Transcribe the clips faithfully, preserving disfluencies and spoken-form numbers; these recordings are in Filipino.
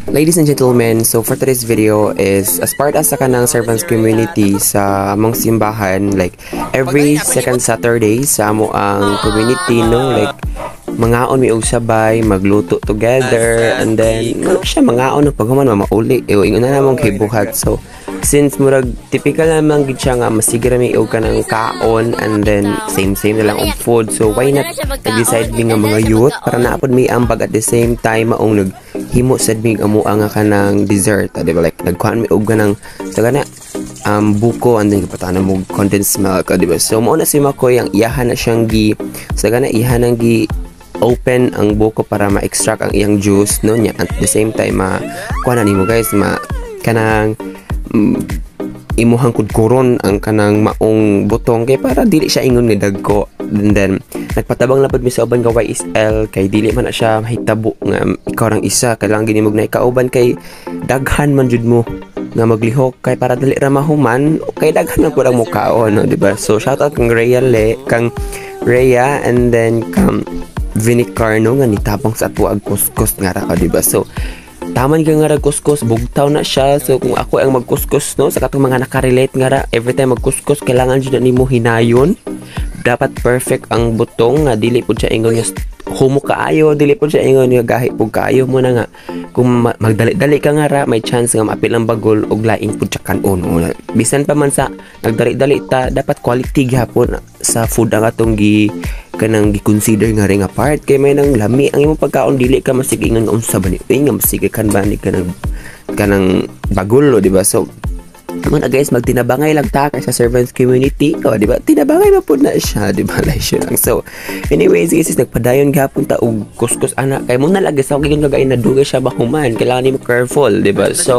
Ladies and gentlemen, so for today's video is as part as sa kanang servants community sa among simbahan, like every second Saturday sa amo ang community, no, like mangaon mi og sabay, magluto together, and then ano siya mangaon og paghuman mamauli e ingon na namong kay buhat. So since murag typical naman gid siya nga masigira mi og kanang kaon, and then same same na lang og food, so why not nag-decide mi nga mga youth para naapod mi ambag at the same time maong nag himo sad mi amo nga kanang dessert, di ba, like nagkuhan mi og kanang sa kana um buko, and then kapatanan mo condensed milk, di ba. So mao na si Makoy ang iyahan na siyang gi sa kana iyahan nang gi open ang buko para ma-extract ang iyang juice, no nya, at the same time ma kuha na nimo guys ma kanang mm, imuhang kudkuron ang kanang maong butong kay para dili siya ingon nga dagko. And then nagpatabang lapad mi sa uban nga Y S L kay dili man na siya mahitabo nga ikaw rang isa kailangan gini mog na ikauban kay daghan man jud mo nga maglihok kay para dali ra mahuman kay daghan man pud ang mukaon, no, di ba. So shout out kang Rhea le kang Rhea, and then kang Vinicarno nga nitapang sa tuag kuskus nga ra, di ba. So taman ka nga ra kuskus, bugtaw na siya. So kung ako ang magkuskus, no, sa katong mga nakarelate nga ra, every time magkuskus kailangan jud na nimo hinayon, dapat perfect ang butong nga dili pud siya ingon nga humo kaayo, dili pud siya ingon nga gahi pud kaayo mo na nga. Kung magdali-dali ka nga ra, may chance nga maapil ang bagol og laing pud siya kanon. Bisan pa man sa nagdali-dali ta, dapat quality gyapon sa food ang atong gi kanang gi-consider nga ring apart kay may nang lami ang imong pagkaon, dili ka masigingan nga unsa ba ni nga masigikan ba ni kanang kanang bagol, di ba. So mga guys, magtinabangay lang ta kay sa servants community, o di ba, tinabangay na po na siya, di ba, like lang. So anyways guys, nagpadayon gapon ta og kuskus ana kay mo nalagay sa gigon kagay na dugay siya bahuman, kailangan nimo careful, di ba. So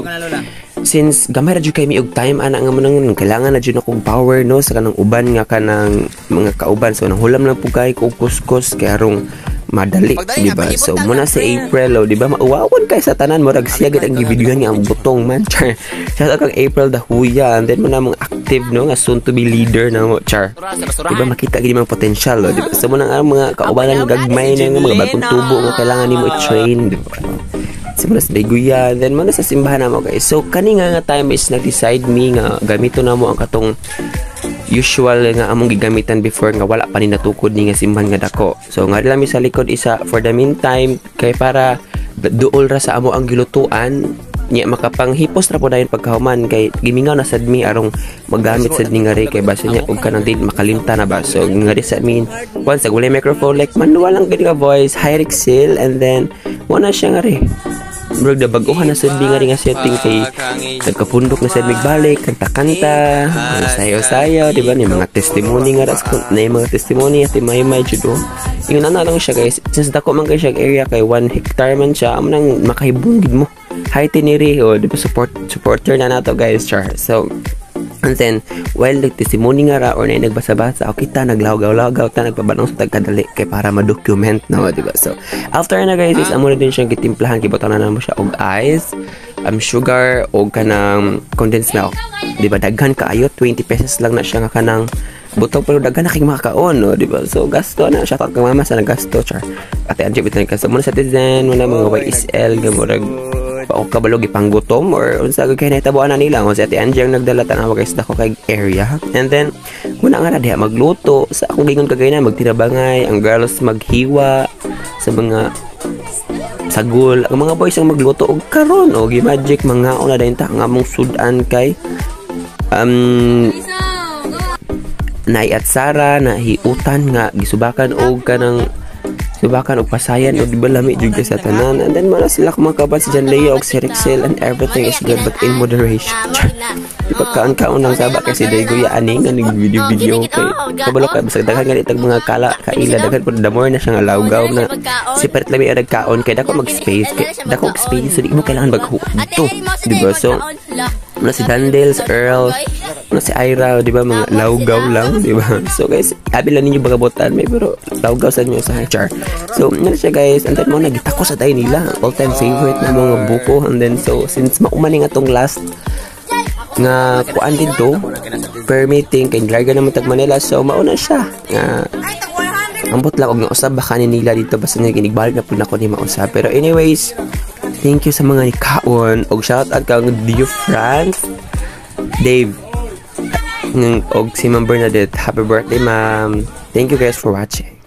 since gamay ra jud kay mi og time ana nga manang kailangan na jud akong power, no, sa kanang uban nga kanang mga kauban. So nanghulam lang po kay ko kuskus kay arong madali, di ba. So muna sa April, o di ba, mauwawon kay sa tanan murag siya gid ang gibidyohan nga ang butong man, char. Sa kang April dahuya, and then muna mga active, no, nga soon to be leader na mo, char. Di ba makita gid mga potential, o di ba. So muna ang mga kaubanan gagmay na nga mga bagong tubo nga kailangan nimo i-train, di ba. Simula sa Daiguya, then muna sa simbahan na mo guys. So kani nga nga time is nag-decide mi nga gamito na mo ang katong usual nga among gigamitan before nga wala pa ni natukod ni nga simbahan nga dako. So nga dila mi sa likod isa for the meantime kay para duol ra sa amo ang gilutuan nya makapanghipos ra po dayon pagkahuman kay gimingaw na sad mi arong magamit sad ni nga ri kay base niya og kanang din makalimta na ba. So nga di sa min once sa gulay microphone like manual lang gid nga voice, high Rexil, and then mo na siya nga ri murag na baguhan na sad nga ri nga setting kay nagkapundok na sad migbalik kanta-kanta, sayo-sayo, di ba, ni mga testimony nga ras na yung mga testimony at may may judo. Yung na lang siya guys, since dako man kay siya area kay one hectare man siya, amo nang makahibungid mo. Hi tiniri, o di ba, support supporter na nato guys, char. So and then while nag-testimony nga ra or na nagbasa-basa, okay ta naglawgaw-lawgaw ta nagpabanong sa tagkadali kay para ma-document, no, di ba. So after na guys is amo na din siyang gitimplahan, gibotaw na namo siya og ice, um, sugar o kanang condensed milk, di ba, daghan kaayo, twenty pesos lang na siya nga kanang butong, pero daghan na kay makakaon, no, di ba. So gasto na siya kag mama sa nagasto, char. Ate anjay bitan ka sa muna sa tizen muna mga Y S L nga murag o kabalog ipanggutom or unsa gid kay nahitabuan na nila kung si Ate Angie ang nagdala tanaw guys dako kay area. And then muna nga ra diha magluto sa akong gingon kagay na magtinabangay, ang girls maghiwa sa mga sagol, ang mga boys ang magluto og karon og gi-magic mga una dayon ta nga mong sudan kay um nay at Sara na hiutan nga gisubakan og kanang subakan og pasayan o di ba lami jud sa tanan. And then mala sila kumakaban si Jan Leo og si Rexil, and everything is good but in moderation. Di pa kaon-kaon lang saba kasi Daiguya ani nga ning video-video kay kabalo ka basta daghan nga itag mga kala kaila daghan pud damor na siya nga lawgaw na separate lami ang nagkaon kay dako mag-space kay dako og space, so di mo kailangan maghu dito, di ba. So mula si Dandels, Earl, mula si Ira, di ba, mga lawgaw lang, di ba. So guys, abi lang ninyo bagabotan may pero lawgaw sa inyo sa char. So nila siya guys, and then mo nagitako sa tayo nila all time favorite na mga buko. And then so since maumaning atong last nga kuan dito per meeting kay larga naman tag Manila, so mauna siya nga ambot lang og nausab baka ni nila dito basta nga ginigbalik na pud nako ni mausab. Pero anyways, thank you sa mga nikaon og shout out kang Dio France, Dave, ng og si Ma'am Bernadette. Happy birthday, ma'am. Thank you guys for watching.